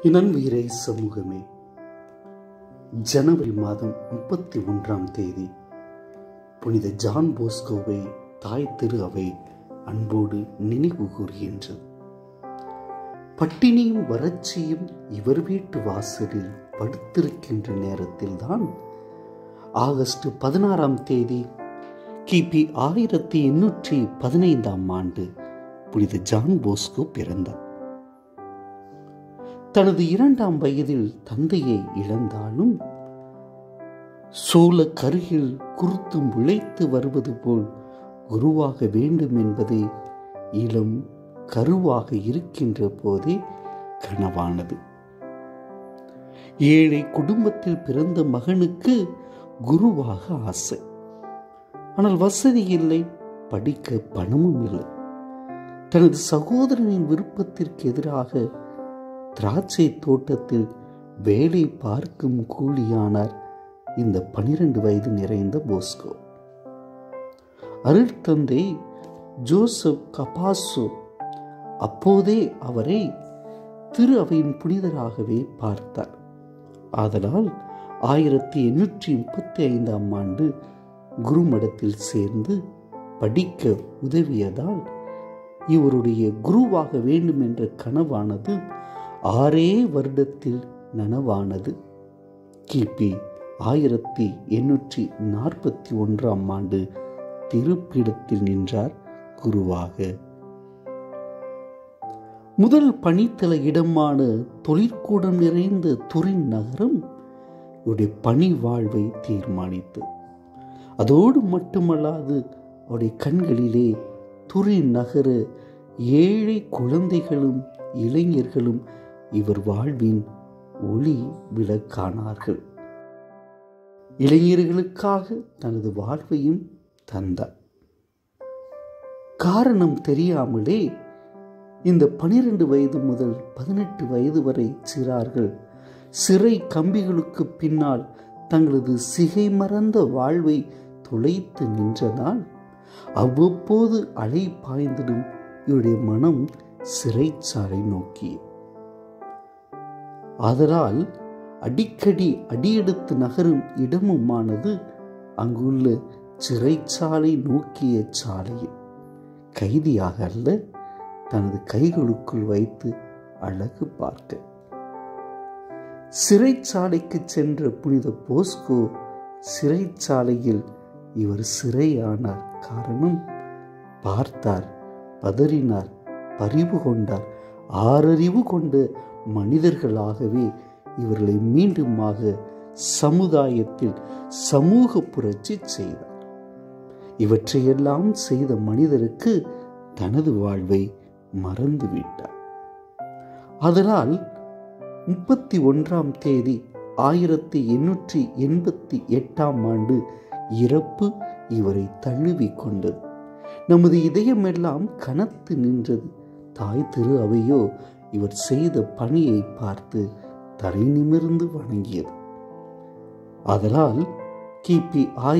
என் உயிரை சமூகமே, ஜனவரி மாதம் 31ஆம் தேதி புனித ஜான் போஸ்கோவை தாய் திரு அவை அன்போடு நினைவு கூறுகின்றது. பட்டினியும் வறட்சியும் இவர் வீட்டு வாசலில் படுத்திருக்கின்ற நேரத்தில்தான் ஆகஸ்ட் 16ஆம் தேதி கிபி 1815ஆம் ஆண்டு புனித ஜான் போஸ்கோ பிறந்தார். தனது 2ஆம் வயதில் தந்தையை இழந்தாலும் சோள கருகில் குருத்து முளைத்து வருவது போல் குருவாக வேண்டும் என்பதை இளம் கருவாக இருக்கின்ற போதே கனவானது. ஏழை குடும்பத்தில் பிறந்த மகனுக்கு குருவாக ஆசை. ஆனால் வசதி இல்லை, படிக்க பணமும் இல்லை. தனது சகோதரனின் விருப்பத்திற்கு எதிராக திராட்சை தோட்டத்தில் வேலை பார்க்கும் கூலியானார் இந்த 12 வயது நிறைந்த போஸ்கோ. அருட்தந்தை ஜோசப் கபாசோ அப்போதே அவரை திரு அவையின் புனிதராகவே பார்த்தார். ஆதலால் 1835ஆம் ஆண்டு குருமடத்தில் சேர்ந்து படிக்க உதவியதால் இவருடைய குருவாக வேண்டும் என்ற கனவானது 6 வருடத்தில் நனவானது. கிபி 1841ஆம் ஆண்டு திருப்பீடத்தில் நின்றார் குருவாக. முதல் பணித்தல இடமான தொழிற்கூடம் நிறைந்த துரின் நகரம் இவருடைய பணி வாழ்வை தீர்மானித்தது. அதோடு மட்டுமல்லாது அவருடைய கண்களிலே துரின் நகர ஏழை குழந்தைகளும் இளைஞர்களும் இவர் வாழ்வின் ஒளி விளக்கானார்கள். இளைஞர்களுக்காக தனது வாழ்வையும் தந்தார். காரணம் தெரியாமலே இந்த 12 வயது முதல் 18 வயது வரை சிறார்கள் சிறை கம்பிகளுக்கு பின்னால் தங்களது சிகை மறந்த வாழ்வை தொலைத்து நின்றதால் அவ்வப்போது அலை பாய்ந்திடும் இவருடைய மனம் சிறைச்சாலை நோக்கி. ஆதலால் அடிக்கடி அடியெடுத்து நகரும் இடமுமானது அங்குள்ள சிறைச்சாலை நோக்கிய சாலையில் கைதியாக அல்ல, தனது கைகளுக்குள் வைத்து அழகு பார்க்க. சிறைச்சாலைக்கு சென்ற புனித போஸ்கோ சிறைச்சாலையில் இவர் சிறையானார். காரணம், பார்த்தார், பதறினார், பரிவு கொண்டார். ஆறறிவு கொண்ட மனிதர்களாகவே இவர்களை மீண்டுமாக சமுதாயத்தில் சமூக புரட்சி செய்தார். இவற்றையெல்லாம் செய்த மனிதருக்கு தனது வாழ்வை மறந்துவிட்டார். அதனால் 31ஆம் தேதி 1888ஆம் ஆண்டு இறப்பு இவரை தழுவி கொண்டது. நமது இதயமெல்லாம் கனத்து நின்றது. தாய் திரு அவையோ இவர் செய்த பணியை பார்த்து தலை நிமிர்ந்து வணங்கியது. ஆதலால் கிபி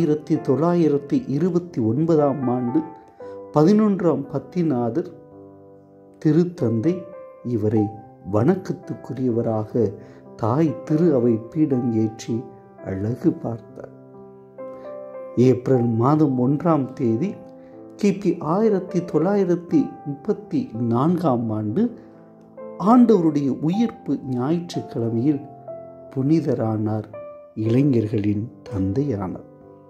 1929ஆம் ஆண்டு 11ஆம் பத்திநாதர் திருத்தந்தை இவரை வணக்கத்துக்குரியவராக தாய் திரு அவை பீடம் ஏற்றி அழகு பார்த்தார். ஏப்ரல் மாதம் 1ஆம் தேதி கிபி 1934ஆம் ஆண்டு ஆண்டவருடைய உயிர்ப்பு ஞாயிற்றுக்கிழமையில் புனிதரானார். இளைஞர்களின் தந்தையானார்.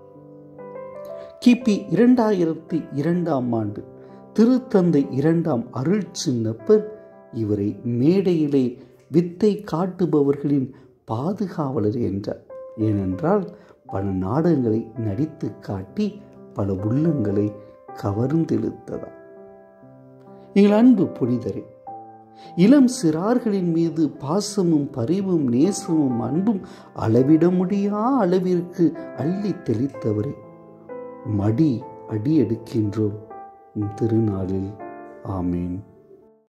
கிபி 2002ஆம் ஆண்டு திருத்தந்தை 2ஆம் அருள் சின்னப்பர் இவரை மேடையிலே வித்தை காட்டுபவர்களின் பாதுகாவலர் என்றார். ஏனென்றால் பல நாடகங்களை நடித்து காட்டி பல உள்ளங்களை கவர்ந்தெழுத்ததார். எங்கள் அன்பு புனிதரே, இளம் சிறார்களின் மீது பாசமும் பரிவும் நேசமும் அன்பும் அளவிட முடியா அளவிற்கு அள்ளி தெளித்தவரே, மடி அடி எடுக்கின்றோம் திருநாளில். ஆமேன்.